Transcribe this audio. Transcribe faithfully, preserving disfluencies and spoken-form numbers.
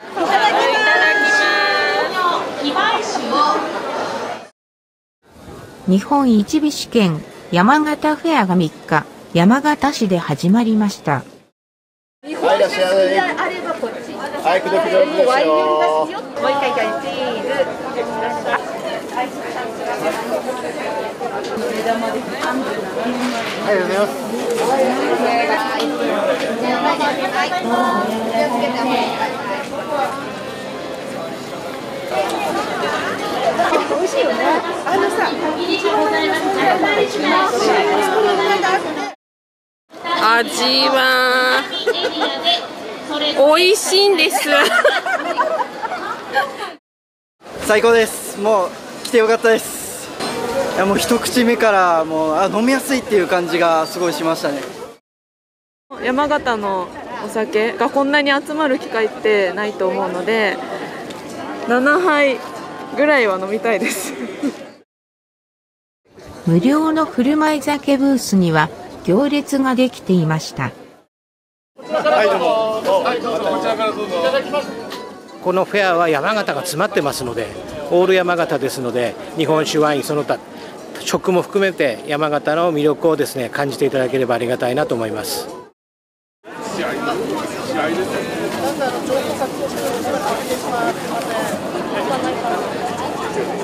日本一美試験山形フェアがみっか、山形市で始まりました。 はい、いらっしゃい。はい、くどくどくですよ。もう一回チーズ。はい、ありがとうございます。美味しいよね。あのさ、 味は美味しいんです。 最高です。もう来てよかったです。いやもう一口目からもうあ飲みやすいっていう感じがすごいしましたね。 山形のお酒がこんなに集まる機会ってないと思うので、ななはいぐらいは飲みたいです。 無料の振る舞い酒ブースには行列ができていました。 はい、どうも。はい、どうぞ。こちらからどうぞ。いただきます。このフェアは山形が詰まってますので、オール山形ですので、日本酒、ワイン、その他食も含めて山形の魅力をですね感じていただければありがたいなと思います。試合、試合ですね。